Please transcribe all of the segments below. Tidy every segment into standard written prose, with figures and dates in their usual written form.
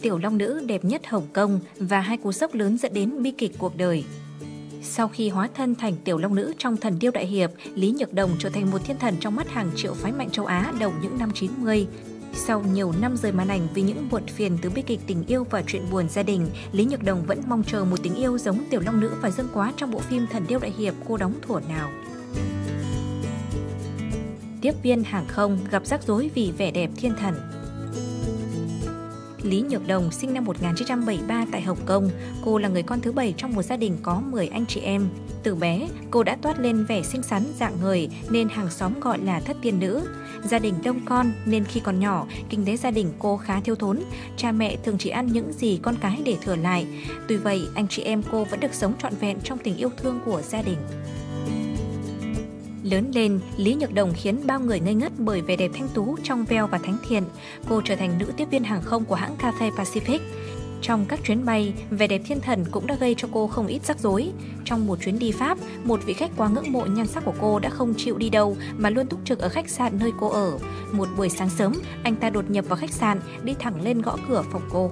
tiểu long nữ đẹp nhất Hồng Kông và 2 cú sốc lớn dẫn đến bi kịch cuộc đời. Sau khi hóa thân thành tiểu long nữ trong Thần Điêu Đại Hiệp, Lý Nhược Đồng trở thành một thiên thần trong mắt hàng triệu phái mạnh châu Á đầu những năm 90. Sau nhiều năm rời màn ảnh vì những muộn phiền từ bi kịch tình yêu và chuyện buồn gia đình, Lý Nhược Đồng vẫn mong chờ một tình yêu giống tiểu long nữ và Dương Quá trong bộ phim Thần Điêu Đại Hiệp cô đóng thuở nào. Tiếp viên hàng không gặp rắc rối vì vẻ đẹp thiên thần. Lý Nhược Đồng sinh năm 1973 tại Hồng Kông. Cô là người con thứ 7 trong một gia đình có 10 anh chị em. Từ bé, cô đã toát lên vẻ xinh xắn dạng người nên hàng xóm gọi là thất tiên nữ. Gia đình đông con nên khi còn nhỏ, kinh tế gia đình cô khá thiếu thốn. Cha mẹ thường chỉ ăn những gì con cái để thừa lại. Tuy vậy, anh chị em cô vẫn được sống trọn vẹn trong tình yêu thương của gia đình. Lớn lên, Lý Nhược Đồng khiến bao người ngây ngất bởi vẻ đẹp thanh tú, trong veo và thánh thiện. Cô trở thành nữ tiếp viên hàng không của hãng Cathay Pacific. Trong các chuyến bay, vẻ đẹp thiên thần cũng đã gây cho cô không ít rắc rối. Trong một chuyến đi Pháp, một vị khách quá ngưỡng mộ nhan sắc của cô đã không chịu đi đâu mà luôn túc trực ở khách sạn nơi cô ở. Một buổi sáng sớm, anh ta đột nhập vào khách sạn, đi thẳng lên gõ cửa phòng cô.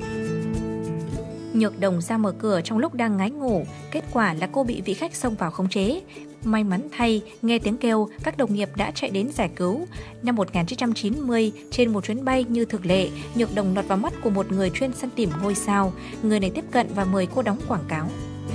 Nhược Đồng ra mở cửa trong lúc đang ngái ngủ, kết quả là cô bị vị khách xông vào khống chế. May mắn thay, nghe tiếng kêu, các đồng nghiệp đã chạy đến giải cứu. Năm 1990, trên một chuyến bay như thường lệ, Nhược Đồng lọt vào mắt của một người chuyên săn tìm ngôi sao. Người này tiếp cận và mời cô đóng quảng cáo.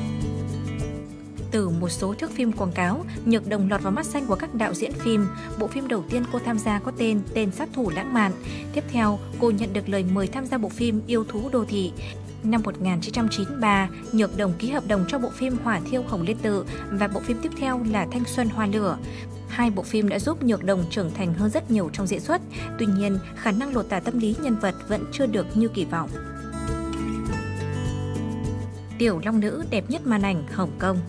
Từ một số thước phim quảng cáo, Nhược Đồng lọt vào mắt xanh của các đạo diễn phim. Bộ phim đầu tiên cô tham gia có tên Sát thủ lãng mạn. Tiếp theo, cô nhận được lời mời tham gia bộ phim Yêu thú đô thị. Năm 1993, Nhược Đồng ký hợp đồng cho bộ phim Hỏa thiêu Hồng Liên Tự và bộ phim tiếp theo là Thanh xuân hoa lửa. Hai bộ phim đã giúp Nhược Đồng trưởng thành hơn rất nhiều trong diễn xuất. Tuy nhiên, khả năng lột tả tâm lý nhân vật vẫn chưa được như kỳ vọng. Tiểu long nữ đẹp nhất màn ảnh Hồng Kông.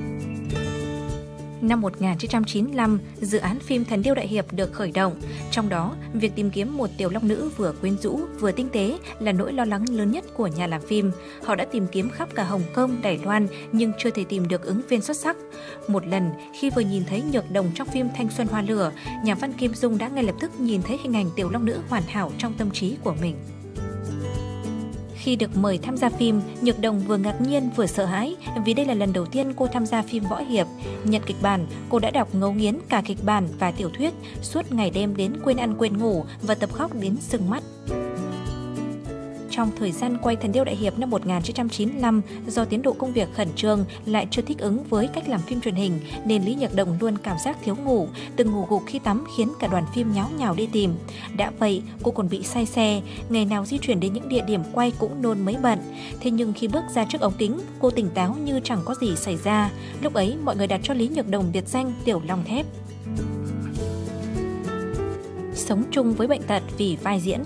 Năm 1995, dự án phim Thần Điêu Đại Hiệp được khởi động. Trong đó, việc tìm kiếm một tiểu long nữ vừa quyến rũ, vừa tinh tế là nỗi lo lắng lớn nhất của nhà làm phim. Họ đã tìm kiếm khắp cả Hồng Kông, Đài Loan nhưng chưa thể tìm được ứng viên xuất sắc. Một lần, khi vừa nhìn thấy Nhược Đồng trong phim Thanh xuân hoa lửa, nhà văn Kim Dung đã ngay lập tức nhìn thấy hình ảnh tiểu long nữ hoàn hảo trong tâm trí của mình. Khi được mời tham gia phim, Nhược Đồng vừa ngạc nhiên vừa sợ hãi vì đây là lần đầu tiên cô tham gia phim võ hiệp. Nhận kịch bản, cô đã đọc ngấu nghiến cả kịch bản và tiểu thuyết, suốt ngày đêm đến quên ăn quên ngủ và tập khóc đến sưng mắt. Trong thời gian quay Thần Điêu Đại Hiệp năm 1995, do tiến độ công việc khẩn trương lại chưa thích ứng với cách làm phim truyền hình nên Lý Nhược Đồng luôn cảm giác thiếu ngủ, từng ngủ gục khi tắm khiến cả đoàn phim nháo nhào đi tìm. Đã vậy, cô còn bị say xe, ngày nào di chuyển đến những địa điểm quay cũng nôn mấy bận. Thế nhưng khi bước ra trước ống kính, cô tỉnh táo như chẳng có gì xảy ra. Lúc ấy, mọi người đặt cho Lý Nhược Đồng biệt danh Tiểu Long Thép. Sống chung với bệnh tật vì vai diễn.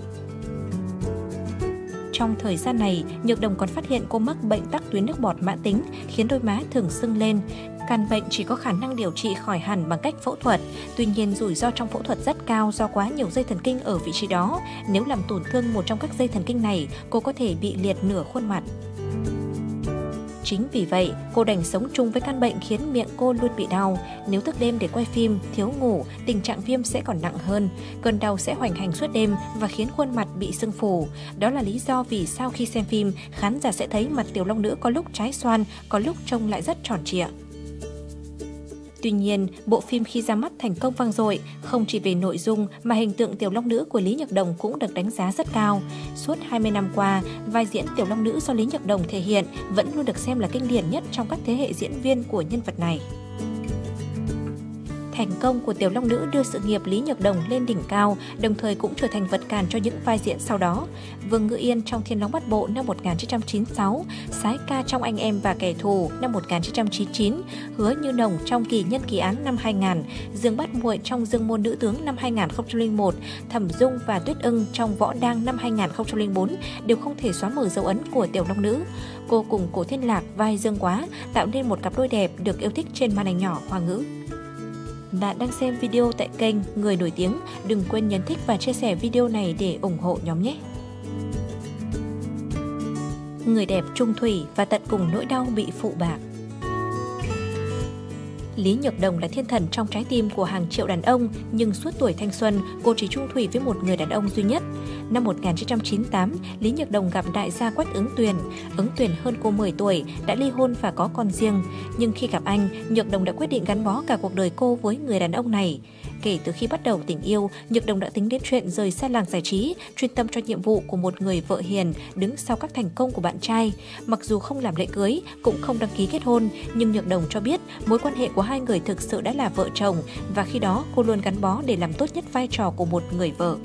Trong thời gian này, Nhược Đồng còn phát hiện cô mắc bệnh tắc tuyến nước bọt mãn tính, khiến đôi má thường sưng lên. Căn bệnh chỉ có khả năng điều trị khỏi hẳn bằng cách phẫu thuật. Tuy nhiên, rủi ro trong phẫu thuật rất cao do quá nhiều dây thần kinh ở vị trí đó. Nếu làm tổn thương một trong các dây thần kinh này, cô có thể bị liệt nửa khuôn mặt. Chính vì vậy, cô đành sống chung với căn bệnh khiến miệng cô luôn bị đau. Nếu thức đêm để quay phim, thiếu ngủ, tình trạng viêm sẽ còn nặng hơn. Cơn đau sẽ hoành hành suốt đêm và khiến khuôn mặt bị sưng phù. Đó là lý do vì sao khi xem phim, khán giả sẽ thấy mặt tiểu long nữ có lúc trái xoan, có lúc trông lại rất tròn trịa. Tuy nhiên, bộ phim khi ra mắt thành công vang dội, không chỉ về nội dung mà hình tượng tiểu long nữ của Lý Nhược Đồng cũng được đánh giá rất cao. Suốt 20 năm qua, vai diễn tiểu long nữ do Lý Nhược Đồng thể hiện vẫn luôn được xem là kinh điển nhất trong các thế hệ diễn viên của nhân vật này. Thành công của tiểu long nữ đưa sự nghiệp Lý Nhược Đồng lên đỉnh cao, đồng thời cũng trở thành vật cản cho những vai diễn sau đó. Vương Ngữ Yên trong Thiên Long Bát Bộ năm 1996, Sái Ca trong Anh Em và Kẻ Thù năm 1999, Hứa Như Nồng trong Kỳ Nhân Kỳ Án năm 2000, Dương Bát Muội trong Dương Môn Nữ Tướng năm 2001, Thẩm Dung và Tuyết Ưng trong Võ Đang năm 2004 đều không thể xóa mở dấu ấn của tiểu long nữ. Cô cùng Cổ Thiên Lạc vai Dương Quá tạo nên một cặp đôi đẹp được yêu thích trên màn ảnh nhỏ Hoa ngữ. Bạn đang xem video tại kênh Người Nổi Tiếng, đừng quên nhấn thích và chia sẻ video này để ủng hộ nhóm nhé! Người đẹp trung thủy và tận cùng nỗi đau bị phụ bạc. Lý Nhược Đồng là thiên thần trong trái tim của hàng triệu đàn ông, nhưng suốt tuổi thanh xuân, cô chỉ chung thủy với một người đàn ông duy nhất. Năm 1998, Lý Nhược Đồng gặp đại gia Quách Ứng Tuyền. Ứng Tuyền hơn cô 10 tuổi, đã ly hôn và có con riêng. Nhưng khi gặp anh, Nhược Đồng đã quyết định gắn bó cả cuộc đời cô với người đàn ông này. Kể từ khi bắt đầu tình yêu, Nhược Đồng đã tính đến chuyện rời xa làng giải trí, chuyên tâm cho nhiệm vụ của một người vợ hiền, đứng sau các thành công của bạn trai. Mặc dù không làm lễ cưới, cũng không đăng ký kết hôn, nhưng Nhược Đồng cho biết mối quan hệ của hai người thực sự đã là vợ chồng, và khi đó cô luôn gắn bó để làm tốt nhất vai trò của một người vợ.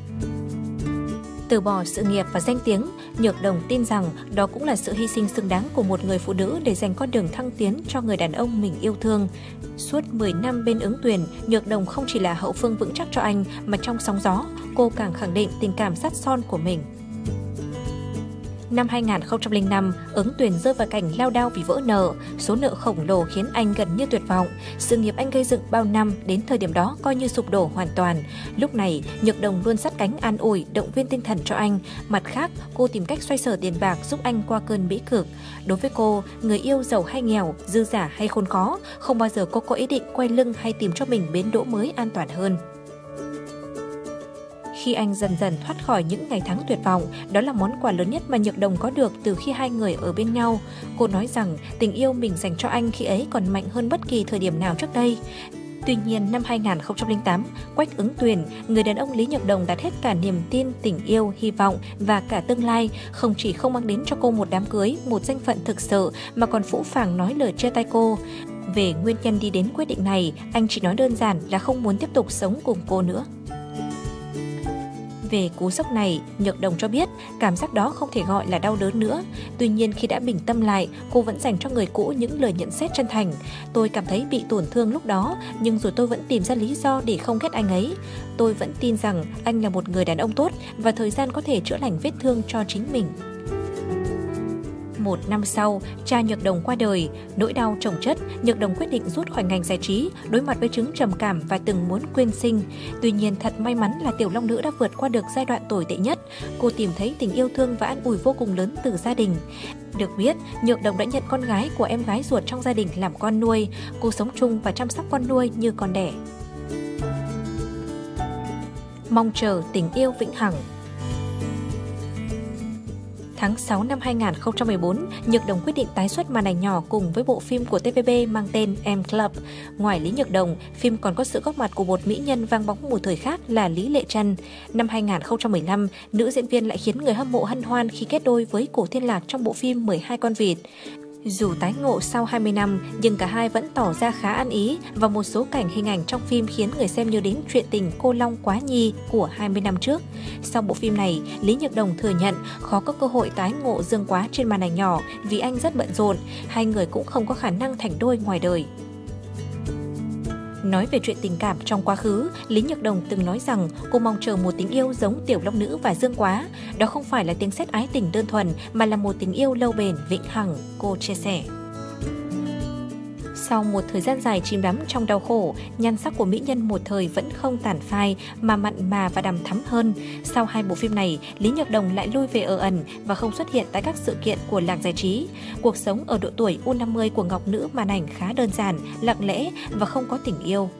Từ bỏ sự nghiệp và danh tiếng, Nhược Đồng tin rằng đó cũng là sự hy sinh xứng đáng của một người phụ nữ để dành con đường thăng tiến cho người đàn ông mình yêu thương. Suốt 10 năm bên Ứng Tuyền, Nhược Đồng không chỉ là hậu phương vững chắc cho anh, mà trong sóng gió, cô càng khẳng định tình cảm sắt son của mình. Năm 2005, Ứng Tuyền rơi vào cảnh lao đao vì vỡ nợ. Số nợ khổng lồ khiến anh gần như tuyệt vọng. Sự nghiệp anh gây dựng bao năm đến thời điểm đó coi như sụp đổ hoàn toàn. Lúc này, Nhược Đồng luôn sát cánh an ủi, động viên tinh thần cho anh. Mặt khác, cô tìm cách xoay sở tiền bạc giúp anh qua cơn bĩ cực. Đối với cô, người yêu giàu hay nghèo, dư giả hay khốn khó, không bao giờ cô có ý định quay lưng hay tìm cho mình bến đỗ mới an toàn hơn. Khi anh dần dần thoát khỏi những ngày tháng tuyệt vọng, đó là món quà lớn nhất mà Nhược Đồng có được từ khi hai người ở bên nhau. Cô nói rằng tình yêu mình dành cho anh khi ấy còn mạnh hơn bất kỳ thời điểm nào trước đây. Tuy nhiên, năm 2008, Quách Ứng Tuyền, người đàn ông Lý Nhược Đồng đặt hết cả niềm tin, tình yêu, hy vọng và cả tương lai, không chỉ không mang đến cho cô một đám cưới, một danh phận thực sự, mà còn phũ phàng nói lời chia tay cô. Về nguyên nhân đi đến quyết định này, anh chỉ nói đơn giản là không muốn tiếp tục sống cùng cô nữa. Về cú sốc này, Nhược Đồng cho biết cảm giác đó không thể gọi là đau đớn nữa. Tuy nhiên khi đã bình tâm lại, cô vẫn dành cho người cũ những lời nhận xét chân thành. Tôi cảm thấy bị tổn thương lúc đó, nhưng rồi tôi vẫn tìm ra lý do để không ghét anh ấy. Tôi vẫn tin rằng anh là một người đàn ông tốt và thời gian có thể chữa lành vết thương cho chính mình. Một năm sau, cha Nhược Đồng qua đời. Nỗi đau chồng chất, Nhược Đồng quyết định rút khỏi ngành giải trí, đối mặt với chứng trầm cảm và từng muốn quyên sinh. Tuy nhiên, thật may mắn là tiểu long nữ đã vượt qua được giai đoạn tồi tệ nhất. Cô tìm thấy tình yêu thương và an ủi vô cùng lớn từ gia đình. Được biết, Nhược Đồng đã nhận con gái của em gái ruột trong gia đình làm con nuôi. Cô sống chung và chăm sóc con nuôi như con đẻ. Mong chờ tình yêu vĩnh hằng. Tháng 6 năm 2014, Nhược Đồng quyết định tái xuất màn ảnh nhỏ cùng với bộ phim của TVB mang tên M Club. Ngoài Lý Nhược Đồng, phim còn có sự góp mặt của một mỹ nhân vang bóng một thời khác là Lý Lệ Trân. Năm 2015, nữ diễn viên lại khiến người hâm mộ hân hoan khi kết đôi với Cổ Thiên Lạc trong bộ phim 12 con vịt. Dù tái ngộ sau 20 năm, nhưng cả hai vẫn tỏ ra khá ăn ý và một số cảnh hình ảnh trong phim khiến người xem nhớ đến chuyện tình Cô Long Quá Nhi của 20 năm trước. Sau bộ phim này, Lý Nhược Đồng thừa nhận khó có cơ hội tái ngộ Dương Quá trên màn ảnh nhỏ vì anh rất bận rộn, hai người cũng không có khả năng thành đôi ngoài đời. Nói về chuyện tình cảm trong quá khứ, Lý Nhược Đồng từng nói rằng cô mong chờ một tình yêu giống Tiểu Long Nữ và Dương Quá. Đó không phải là tiếng sét ái tình đơn thuần, mà là một tình yêu lâu bền, vĩnh hằng, cô chia sẻ. Sau một thời gian dài chìm đắm trong đau khổ, nhan sắc của mỹ nhân một thời vẫn không tàn phai mà mặn mà và đằm thắm hơn. Sau hai bộ phim này, Lý Nhược Đồng lại lui về ở ẩn và không xuất hiện tại các sự kiện của làng giải trí. Cuộc sống ở độ tuổi U50 của ngọc nữ màn ảnh khá đơn giản, lặng lẽ và không có tình yêu.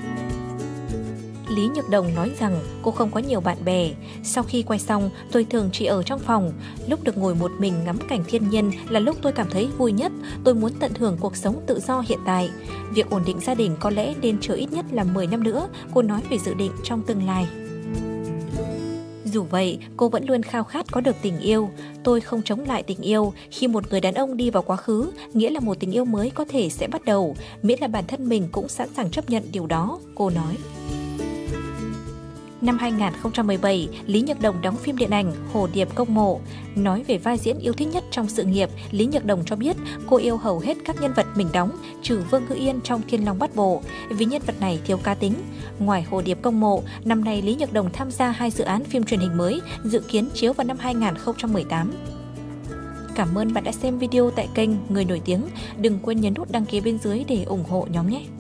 Lý Nhược Đồng nói rằng cô không có nhiều bạn bè. Sau khi quay xong, tôi thường chỉ ở trong phòng. Lúc được ngồi một mình ngắm cảnh thiên nhiên là lúc tôi cảm thấy vui nhất. Tôi muốn tận hưởng cuộc sống tự do hiện tại. Việc ổn định gia đình có lẽ nên chờ ít nhất là 10 năm nữa, cô nói về dự định trong tương lai. Dù vậy, cô vẫn luôn khao khát có được tình yêu. Tôi không chống lại tình yêu. Khi một người đàn ông đi vào quá khứ, nghĩa là một tình yêu mới có thể sẽ bắt đầu, miễn là bản thân mình cũng sẵn sàng chấp nhận điều đó, cô nói. Năm 2017, Lý Nhược Đồng đóng phim điện ảnh Hồ Điệp Công Mộ. Nói về vai diễn yêu thích nhất trong sự nghiệp, Lý Nhược Đồng cho biết cô yêu hầu hết các nhân vật mình đóng, trừ Vương Ngữ Yên trong Thiên Long Bát Bộ, vì nhân vật này thiếu cá tính. Ngoài Hồ Điệp Công Mộ, năm nay Lý Nhược Đồng tham gia 2 dự án phim truyền hình mới, dự kiến chiếu vào năm 2018. Cảm ơn bạn đã xem video tại kênh Người Nổi Tiếng. Đừng quên nhấn nút đăng ký bên dưới để ủng hộ nhóm nhé!